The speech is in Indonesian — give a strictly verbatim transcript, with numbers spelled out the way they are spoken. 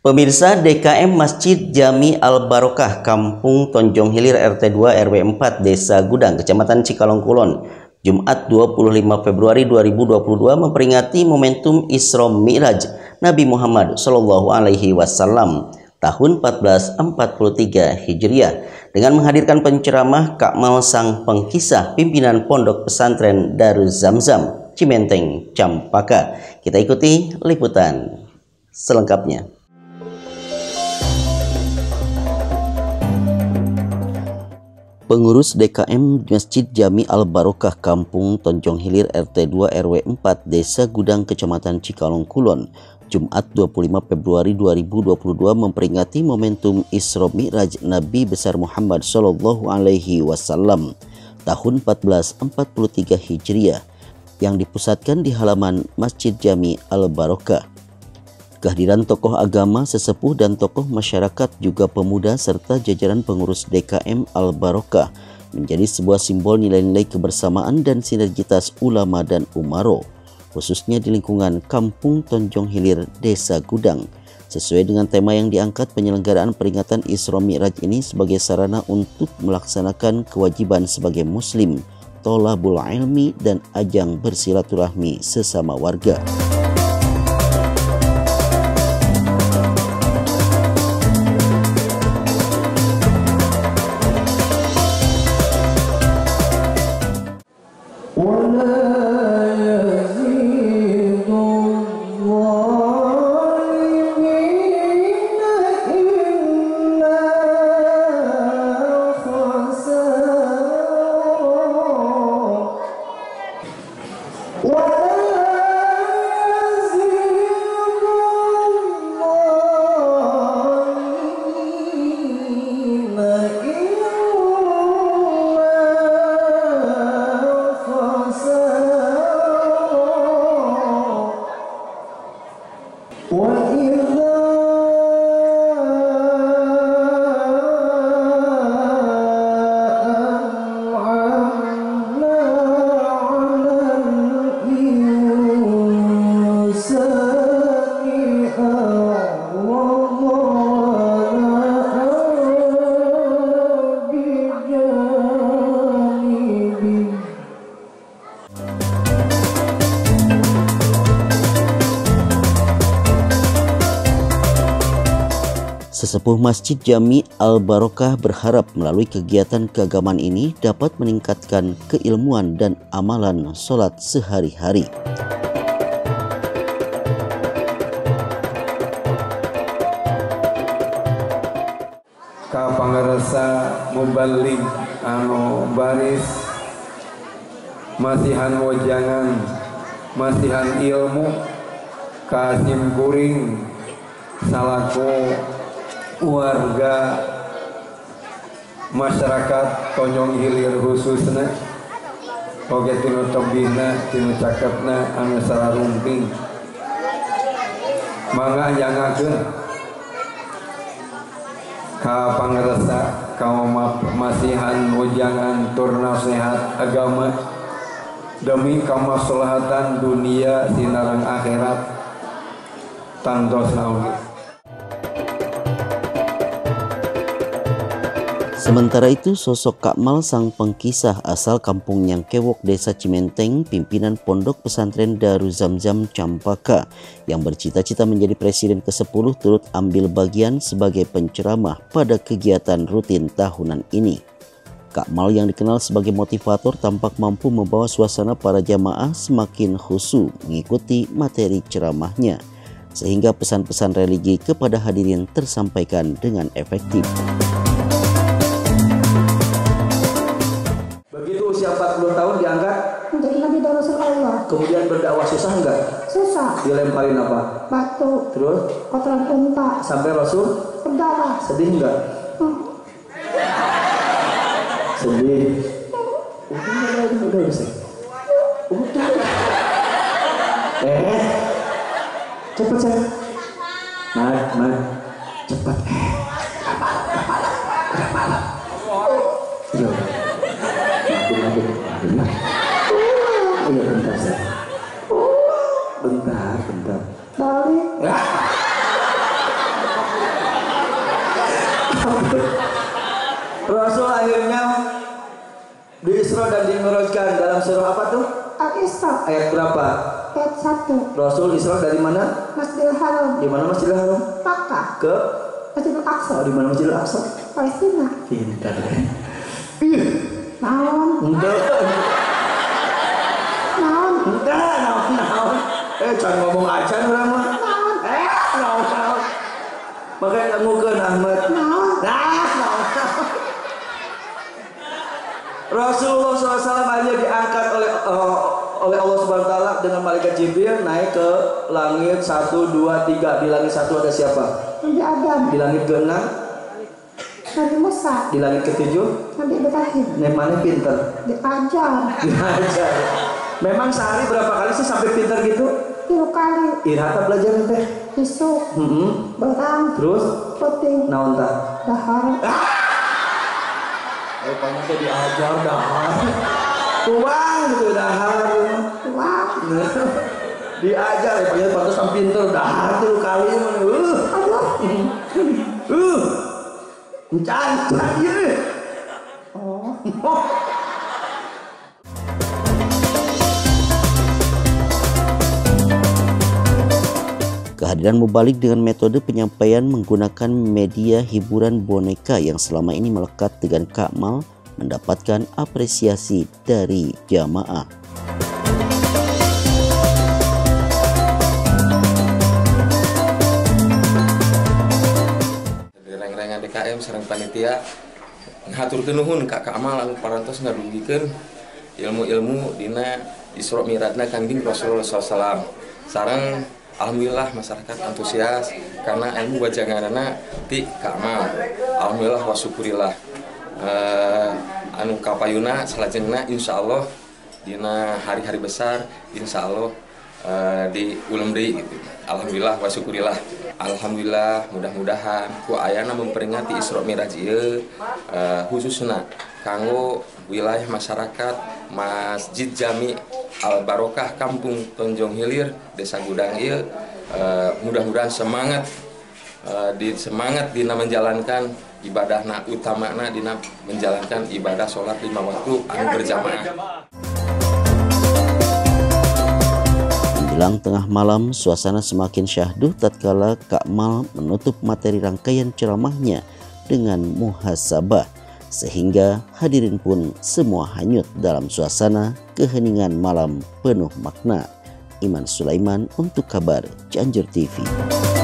Pemirsa, D K M Masjid Jami Al-Barokah Kampung Tonjong Hilir R T dua R W empat Desa Gudang Kecamatan Cikalong Kulon Jumat dua puluh lima Februari dua ribu dua puluh dua memperingati momentum Isra Mi'raj Nabi Muhammad Shallallahu Alaihi Wasallam tahun seribu empat ratus empat puluh tiga Hijriah dengan menghadirkan penceramah Kakmal Sang Pengkisah pimpinan Pondok Pesantren Darul Zamzam Cimenteng Campaka. Kita ikuti liputan selengkapnya. Pengurus D K M Masjid Jami Al-Barokah Kampung Tonjong Hilir R T dua R W empat Desa Gudang Kecamatan Cikalong Kulon Jumat dua puluh lima Februari dua ribu dua puluh dua memperingati momentum Isra Mi'raj Nabi besar Muhammad Shallallahu Alaihi Wasallam tahun seribu empat ratus empat puluh tiga Hijriah yang dipusatkan di halaman Masjid Jami Al-Barokah. Kehadiran tokoh agama, sesepuh dan tokoh masyarakat juga pemuda serta jajaran pengurus D K M Al-Barokah menjadi sebuah simbol nilai-nilai kebersamaan dan sinergitas ulama dan umaro, khususnya di lingkungan Kampung Tonjong Hilir Desa Gudang. Sesuai dengan tema yang diangkat, penyelenggaraan peringatan Isra Mi'raj ini sebagai sarana untuk melaksanakan kewajiban sebagai muslim, tholabul ilmi dan ajang bersilaturahmi sesama warga. Sesepuh Masjid Jami Al-Barokah berharap melalui kegiatan keagamaan ini dapat meningkatkan keilmuan dan amalan sholat sehari-hari. Ka pangarasa muballigh anu baris masihan wajangan masihan ilmu kasim kuring salaku warga masyarakat Tonjong Hilir khususna oge tinu tembihna tinu cakepna anu sararumping mangga jangakeun ka pangaresa kaum masihan ujangan tur nasihat agama demi kamaslahatan dunia sinarang akhirat tangtosna oge. Sementara itu, sosok Kakmal Sang Pengkisah asal Kampung Nyangkewok Desa Cimenteng, pimpinan Pondok Pesantren Darul Zamzam Campaka yang bercita-cita menjadi presiden kesepuluh turut ambil bagian sebagai penceramah pada kegiatan rutin tahunan ini. Kakmal yang dikenal sebagai motivator tampak mampu membawa suasana para jamaah semakin khusyuk mengikuti materi ceramahnya, sehingga pesan-pesan religi kepada hadirin tersampaikan dengan efektif. empat puluh tahun diangkat menjadi nabi dan rasul Allah. Kemudian berdakwah susah enggak? Susah. Dilemparin apa? Batu. Terus? Kotoran unta. Sampai Rasul berdarah. sedih enggak? Hmm. Sedih. Udah, udah, udah, udah, udah. Udah. Eh, cepet saya. Nah, nah, cepet. Eh, udah malam, udah malam, udah malam. Iya. Lagi, lagi, lagi. Iya, bentar saya. Bentar, bentar. Balik. Rasul akhirnya di Isra dan Dimi'rajkan dalam surah apa tuh? Al-Isra Ayat berapa? ayat satu. Rasul Isra dari mana? Masjidil Haram Di mana Masjidil Haram? Makkah, Ke? Masjidil Aqsa Oh, di mana Masjidil Aqsa? Palestina. Pintar deh. Naon Enggak, naon enggak, naon, naon. Eh, jangan ngomong aja orang mah. naon Eh, naon, naon. Makanya ngamukeun Ahmad. naon Nah, naon, naon. Rasulullah shallallahu alaihi wasallam aja diangkat oleh uh, oleh Allah Subhanahu Wa Taala dengan malaikat Jibril naik ke langit satu, dua, tiga. Di langit satu ada siapa? Nabi Adam, Di langit keenam, Nabi Musa, di langit ketujuh. Nabi Ibrahim. Nemane pinter. Diajar Diajar. Memang sehari berapa kali sih sampai pinter gitu? tiga kali. Irhata belajar teh. Isuk, Heeh. berang, Terus puting, naon tah? dahar. Eh, kamu tuh diajar dahar. Tuang gitu dahar. Wah, Diajar ya, panggil pantesan pinter dahar tuh kali mana. Uh. aduh. Uh. Encan, encan ieu. Oh, Kehadiran Mubalik dengan metode penyampaian menggunakan media hiburan boneka yang selama ini melekat dengan Ka'mal mendapatkan apresiasi dari jamaah. Reng-rengan D K M sareng panitia ngaturkeun nuhun ka Ka'mal anu parantos ngadugikeun ilmu-ilmu dina Isra Mi'rajna Kangjeng Rasulullah sallallahu alaihi wasallam. Sareng alhamdulillah masyarakat antusias karena ilmu wajanganana ti Ka'mal. Alhamdulillah wa syukurillah. Uh, anu kapayuna salajengna insyaallah dina hari-hari besar insyaallah uh, di ulam deui gitu. Alhamdulillah wa syukurillah. Alhamdulillah mudah-mudahan ku ayana memperingati Isra Mi'raj ieu uh, khususna kanggo wilayah masyarakat Masjid Jami Al Barokah Kampung Tonjong Hilir Desa Gudang ieu uh, mudah-mudahan semangat uh, di semangat dina menjalankan ibadahna utamana dina menjalankan ibadah sholat lima waktu anu berjamaah. Menjelang tengah malam, suasana semakin syahdu tatkala Ka'mal menutup materi rangkaian ceramahnya dengan muhasabah, sehingga hadirin pun semua hanyut dalam suasana keheningan malam penuh makna. Iman Sulaiman untuk kabar Cianjur T V.